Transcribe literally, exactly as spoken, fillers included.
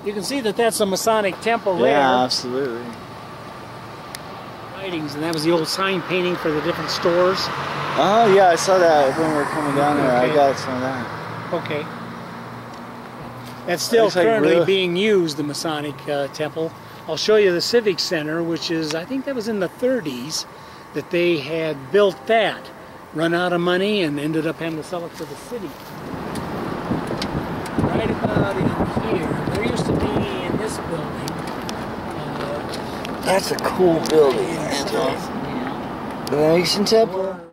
You can see that that's a Masonic temple yeah, there. Yeah, absolutely. Writings, and that was the old sign painting for the different stores. Oh, yeah, I saw that when we were coming down there. Okay. I got some of that. Okay. That's still Looks like currently real... being used, the Masonic uh, temple. I'll show you the Civic Center, which is, I think that was in the thirties, that they had built that. Run out of money and ended up having to sell it to the city. Right about in here, there used to be in this building. Uh, That's a cool building. yeah, The Mason Temple.